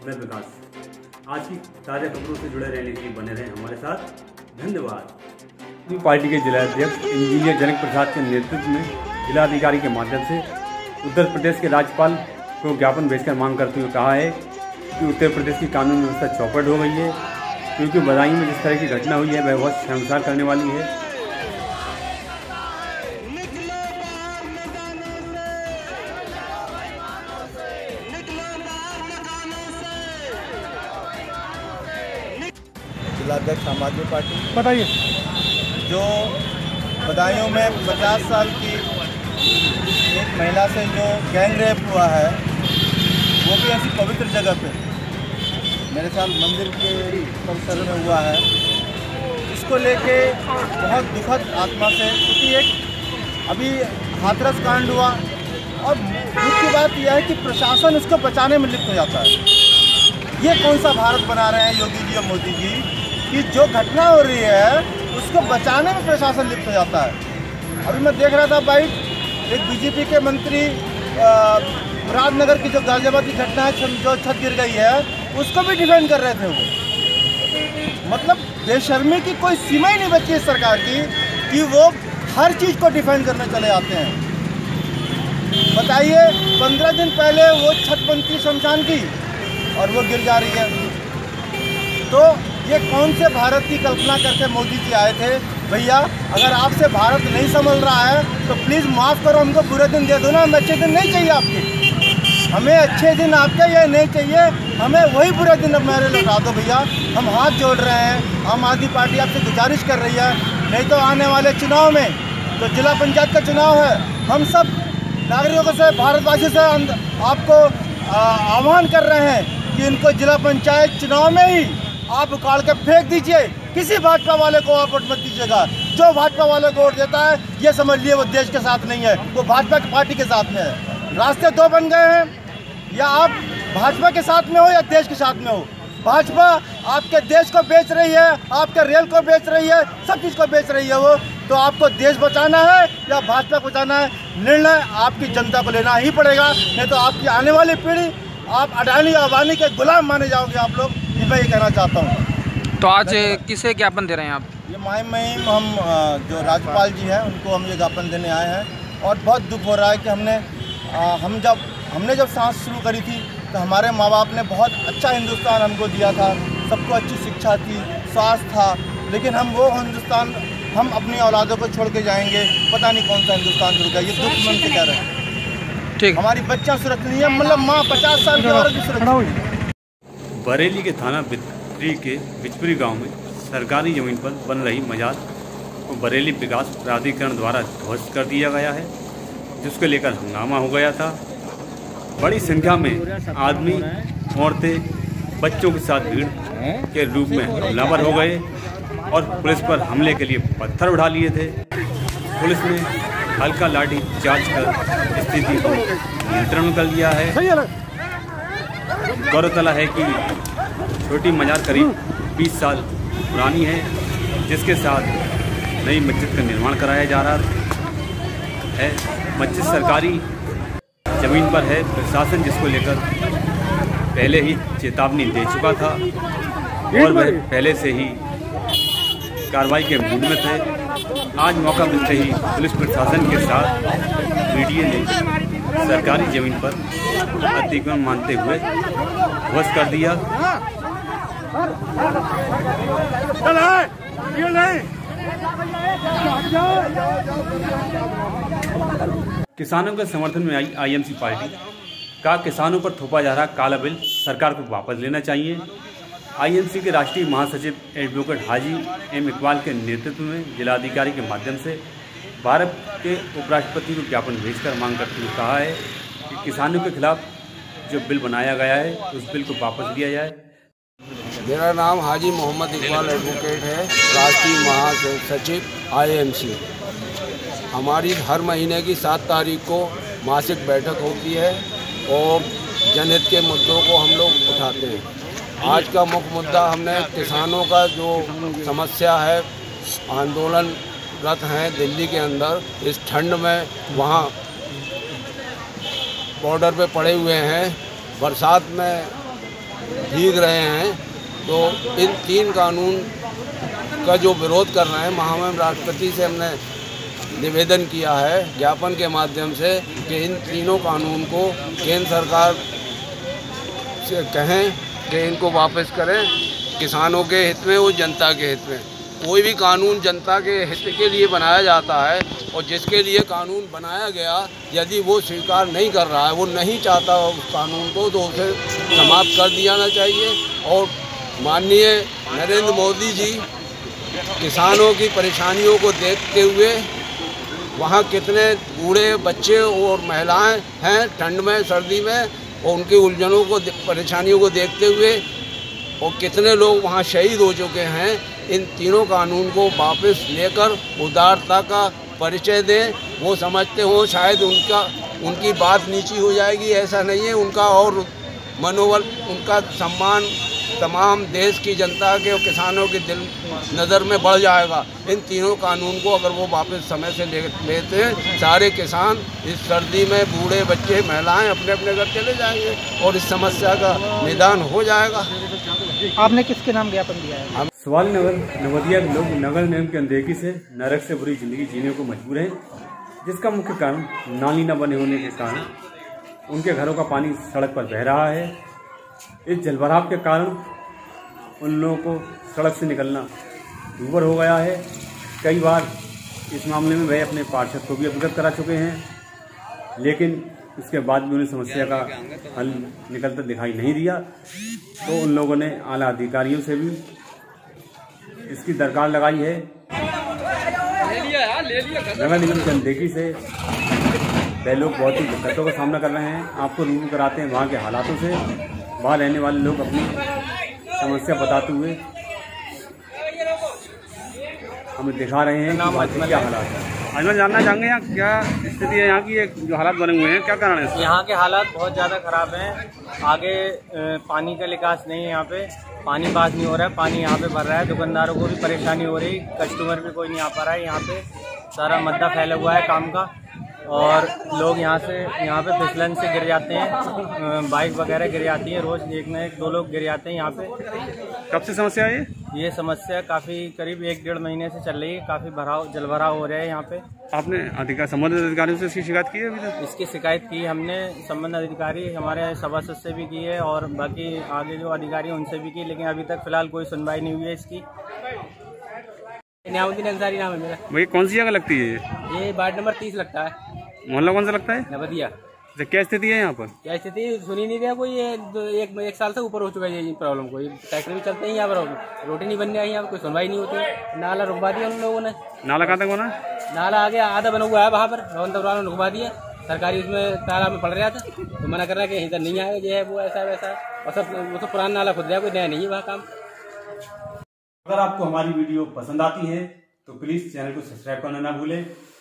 मैं विकास। आज की ताज़ा खबरों से जुड़े रहने के लिए बने रहें हमारे साथ। धन्यवाद। पार्टी के जिलाध्यक्ष इंजीनियर जनक प्रसाद के नेतृत्व में जिलाधिकारी के माध्यम से उत्तर प्रदेश के राज्यपाल को ज्ञापन भेजकर मांग करते हुए कहा है कि उत्तर प्रदेश की कानून व्यवस्था चौपट हो गई है, क्योंकि बदायूं में जिस तरह की घटना हुई है वह बहुत शर्मसार करने वाली है। जिलाध्यक्ष आम आदमी पार्टी। बताइए। जो बदायूं में 50 साल की एक महिला से जो गैंग रेप हुआ है, वो भी ऐसी पवित्र जगह पे, मेरे ख्याल मंदिर के परिसर में हुआ है, इसको लेके बहुत दुखद आत्मा से, क्योंकि एक अभी हाथरस कांड हुआ और मुख्य बात यह है कि प्रशासन इसको बचाने में लिप्त हो जाता है। ये कौन सा भारत बना रहे हैं योगी जी और मोदी जी कि जो घटना हो रही है उसको बचाने में प्रशासन लिप्त हो जाता है। अभी मैं देख रहा था भाई, एक बीजेपी के मंत्री मुरादनगर की जो गाजियाबाद की घटना है, जो छत गिर गई है, उसको भी डिफेंड कर रहे थे वो। मतलब बेशर्मी की कोई सीमा ही नहीं बची इस सरकार की कि वो हर चीज़ को डिफेंड करने चले आते हैं। बताइए, 15 दिन पहले वो छत बनती शमशान की और वो गिर जा रही है। तो ये कौन से भारत की कल्पना करके मोदी जी आए थे? भैया, अगर आपसे भारत नहीं संभल रहा है तो प्लीज़ माफ़ करो, हमको बुरे दिन दे दो ना। हमें अच्छे दिन नहीं चाहिए आपके, हमें अच्छे दिन आपके ये नहीं चाहिए, हमें वही बुरे दिन अब मेरे लौटा दो भैया। हम हाथ जोड़ रहे हैं, आम आदमी पार्टी आपसे गुजारिश कर रही है। नहीं तो आने वाले चुनाव में, तो जिला पंचायत का चुनाव है, हम सब नागरिकों से, भारतवासियों से आपको आह्वान कर रहे हैं कि इनको जिला पंचायत चुनाव में ही आप उखाड़ के फेंक दीजिए। किसी भाजपा वाले को आप वोट मत दीजिएगा। जो भाजपा वाले को वोट देता है, ये समझ लिए वो देश के साथ नहीं है, वो भाजपा की पार्टी के साथ में है। रास्ते दो बन गए हैं, या आप भाजपा के साथ में हो या देश के साथ में हो। भाजपा आपके देश को बेच रही है, आपके रेल को बेच रही है, सब चीज़ को बेच रही है वो। तो आपको देश बचाना है या भाजपा को बचाना है, निर्णय आपकी जनता को लेना ही पड़ेगा। नहीं तो आपकी आने वाली पीढ़ी, आप अडानी अंबानी के गुलाम माने जाओगे आप लोग। मैं ये कहना चाहता हूँ। तो आज किसे ज्ञापन दे रहे हैं आप? ये मुहिम हम जो राज्यपाल जी हैं उनको हम ये ज्ञापन देने आए हैं। और बहुत दुख हो रहा है कि हमने जब सांस शुरू करी थी तो हमारे माँ बाप ने बहुत अच्छा हिंदुस्तान हमको दिया था, सबको अच्छी शिक्षा थी, स्वास्थ्य था। लेकिन हम वो हिंदुस्तान हम अपनी औलादों को छोड़ के जाएंगे, पता नहीं कौन सा हिंदुस्तान जुड़ गया। ये दुख मन से कह रहे हैं। ठीक, हमारी बच्चा सुरक्षित नहीं है, मतलब माँ 50 साल की औरत भी सुरक्षित नहीं। बरेली के थाना बित्री के बिचपुरी गांव में सरकारी जमीन पर बन रही मजार को बरेली विकास प्राधिकरण द्वारा ध्वस्त कर दिया गया है, जिसको लेकर हंगामा हो गया था। बड़ी संख्या में आदमी, औरतें, बच्चों के साथ भीड़ के रूप में हमलावर हो गए और पुलिस पर हमले के लिए पत्थर उठा लिए थे। पुलिस ने हल्का लाठी चार्ज कर स्थिति को नियंत्रण में कर लिया है। गौरतलब है कि छोटी मजार करीब 20 साल पुरानी है, जिसके साथ नई मस्जिद का निर्माण कराया जा रहा है। मस्जिद सरकारी जमीन पर है। प्रशासन जिसको लेकर पहले ही चेतावनी दे चुका था और वह पहले से ही कार्रवाई के मूड में थे। आज मौका मिलते ही पुलिस प्रशासन के साथ मीडिया ने सरकारी जमीन पर अतिक्रमण मानते हुए ध्वस्त कर दिया। किसानों के समर्थन में आई आईएमसी पार्टी का किसानों पर थोपा जा रहा काला बिल सरकार को वापस लेना चाहिए। आईएमसी के राष्ट्रीय महासचिव एडवोकेट हाजी एम इकबाल के नेतृत्व में जिलाधिकारी के माध्यम से भारत के उपराष्ट्रपति को ज्ञापन भेजकर मांग करते हुए कहा है कि किसानों के खिलाफ जो बिल बनाया गया है उस बिल को वापस लिया जाए। मेरा नाम हाजी मोहम्मद इकबाल एडवोकेट है, राष्ट्रीय महासचिव आईएमसी। हमारी हर महीने की 7 तारीख को मासिक बैठक होती है और जनहित के मुद्दों को हम लोग उठाते हैं। आज का मुख्य मुद्दा हमने किसानों का जो समस्या है, आंदोलनरत हैं दिल्ली के अंदर, इस ठंड में वहाँ बॉर्डर पे पड़े हुए हैं, बरसात में भीग रहे हैं। तो इन 3 कानून का जो विरोध कर रहे हैं, महामहिम राष्ट्रपति से हमने निवेदन किया है ज्ञापन के माध्यम से कि इन तीनों कानून को केंद्र सरकार से कहें कि इनको वापस करें, किसानों के हित में और जनता के हित में। कोई भी कानून जनता के हित के लिए बनाया जाता है और जिसके लिए कानून बनाया गया यदि वो स्वीकार नहीं कर रहा है, वो नहीं चाहता उस कानून को, तो उसे समाप्त कर दिया जाना चाहिए। और माननीय नरेंद्र मोदी जी किसानों की परेशानियों को देखते हुए, वहाँ कितने बूढ़े बच्चे और महिलाएं हैं ठंड में सर्दी में, और उनकी उलझनों को परेशानियों को देखते हुए, और कितने लोग वहाँ शहीद हो चुके हैं। इन तीनों कानून को वापस लेकर उदारता का परिचय दें। वो समझते हो शायद उनकी बात नीची हो जाएगी, ऐसा नहीं है। उनका और मनोबल, उनका सम्मान तमाम देश की जनता के और किसानों के दिल नज़र में बढ़ जाएगा। इन तीनों कानून को अगर वो वापस समय से लेते हैं, सारे किसान इस सर्दी में बूढ़े बच्चे महिलाएं अपने अपने घर चले जाएंगे और इस समस्या का निदान हो जाएगा। आपने किसके नाम ज्ञापन दिया है? सवाल नवदिया के लोग नगर निगम की अनदेखी से नरक से बुरी जिंदगी जीने को मजबूर हैं, जिसका मुख्य कारण नाली न बने होने के कारण उनके घरों का पानी सड़क पर बह रहा है। इस जलभराव के कारण उन लोगों को सड़क से निकलना दूभर हो गया है। कई बार इस मामले में वे अपने पार्षद को भी अवगत करा चुके हैं, लेकिन इसके बाद भी उन्हें समस्या का हल निकलता दिखाई नहीं दिया। तो उन लोगों ने आला अधिकारियों से भी इसकी दरकार लगाई है। नगर निगम की अनदेखी से वे लोग बहुत ही दिक्कतों का सामना कर रहे हैं। आपको रूबरू कराते हैं वहाँ के हालातों से। वहाँ रहने वाले लोग अपनी समस्या बताते हुए हमें दिखा रहे हैं कि क्या हालात है। आज मैं जानना चाहेंगे यहाँ क्या स्थिति है, यहाँ की जो हालात बने हुए हैं, क्या कारण है? यहाँ के हालात बहुत ज़्यादा ख़राब हैं। आगे पानी का निकास नहीं है, यहाँ पे पानी पास नहीं हो रहा है, पानी यहाँ पे भर रहा है। दुकानदारों को भी परेशानी हो रही, कस्टमर भी कोई नहीं आ पा रहा है। यहाँ पे सारा मद्दा फैला हुआ है काम का, और लोग यहाँ पे फिसलन से गिर जाते हैं, बाइक वगैरह गिर जाती है, रोज़ एक न एक 2 लोग गिर जाते हैं यहाँ पे। कब से समस्या है ये समस्या काफ़ी करीब 1-1.5 महीने से चल रही है। काफ़ी जलभराव हो रहा है यहाँ पे। आपने संबंधित अधिकारियों से इसकी शिकायत की है अभी तक? इसकी शिकायत की हमने, संबंधित अधिकारी हमारे सभासद से भी की है और बाकी आगे जो अधिकारी हैं उनसे भी की, लेकिन अभी तक फिलहाल कोई सुनवाई नहीं हुई है इसकी। न्याउद्दीन अंसारी नाम है मेरा। भाई कौन सी जगह लगती है ये वार्ड नंबर 30 लगता है। मोहल्ला कौन सा लगता है? नवदिया। अच्छा, क्या स्थिति है यहाँ पर? क्या स्थिति सुनी नहीं रहा कोई। एक साल से ऊपर हो चुका है ये प्रॉब्लम। कोई ट्रैक्टर भी चलते हैं यहाँ पर, रोटी नहीं बनने आई, यहाँ पर कोई सुनवाई नहीं होती। नाला रुकवा दिया उन लोगों ने। नाला कहाँ तक बना? नाला आगे आधा बना हुआ है, वहाँ पर भवन रुकवा दिया। सरकारी उसमें तालाब में पड़ रहा था, तो मना कर रहा है कि इधर नहीं आएगा, ये है वो ऐसा वैसा। और सब वो तो पुराना नाला खुद रहा है, कोई नया नहीं है वहाँ काम। अगर आपको हमारी वीडियो पसंद आती है तो प्लीज़ चैनल को सब्सक्राइब करना ना भूलें